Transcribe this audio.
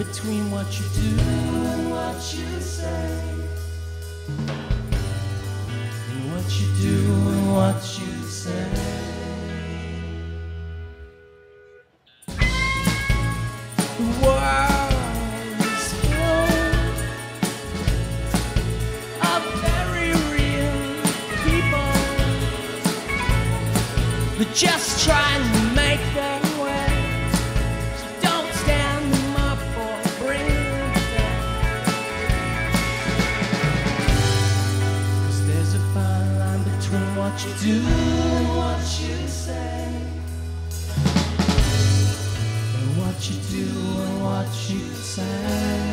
between what you do and what you say, and what you do and what you say. The world is full of very real people that just trying to make their way. So don't stand them up or bring them down, 'cause there's a fine line between what you do and what you say, and what you do and what you say.